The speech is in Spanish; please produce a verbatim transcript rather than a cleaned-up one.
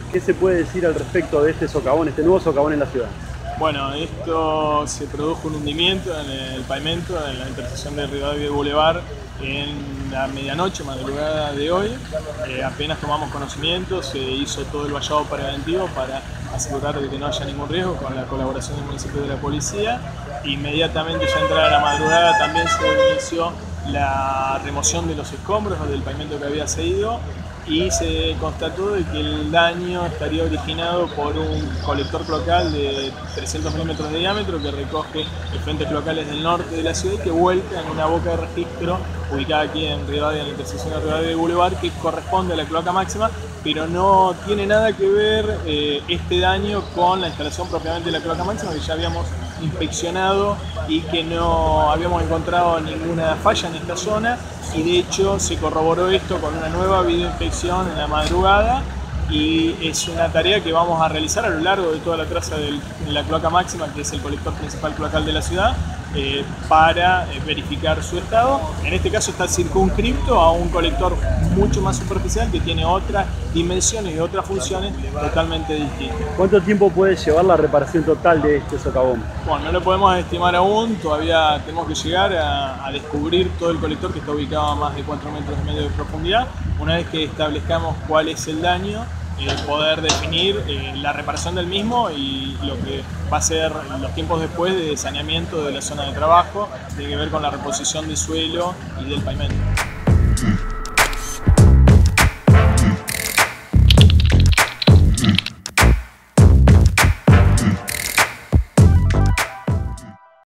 ¿Qué se puede decir al respecto de este socavón, este nuevo socavón en la ciudad? Bueno, esto se produjo un hundimiento en el pavimento en la intersección de Rivadavia y Boulevard en la medianoche, madrugada de hoy. Eh, apenas tomamos conocimiento, se hizo todo el vallado preventivo para asegurar de que no haya ningún riesgo con la colaboración del municipio y de la policía. Inmediatamente ya entrada la madrugada también se inició la remoción de los escombros del pavimento que había cedido y se constató de que el daño estaría originado por un colector cloacal de trescientos milímetros de diámetro que recoge efluentes cloacales del norte de la ciudad y que vuelca en una boca de registro ubicada aquí en Rivadavia, en la intersección de Rivadavia y Boulevard, que corresponde a la cloaca máxima, pero no tiene nada que ver eh, este daño con la instalación propiamente de la cloaca máxima, que ya habíamos inspeccionado y que no habíamos encontrado ninguna falla en esta zona, y de hecho se corroboró esto con una nueva videoinspección en la madrugada, y es una tarea que vamos a realizar a lo largo de toda la traza de la cloaca máxima, que es el colector principal cloacal de la ciudad, eh, para eh, verificar su estado. En este caso está circunscripto a un colector mucho más superficial que tiene otras dimensiones y otras funciones totalmente distintas. ¿Cuánto tiempo puede llevar la reparación total de este socavón? Bueno, no lo podemos estimar aún, todavía tenemos que llegar a, a descubrir todo el colector, que está ubicado a más de cuatro metros y medio de profundidad. Una vez que establezcamos cuál es el daño, eh, poder definir eh, la reparación del mismo y lo que va a ser los tiempos después de saneamiento de la zona de trabajo, tiene que ver con la reposición de suelo y del pavimento.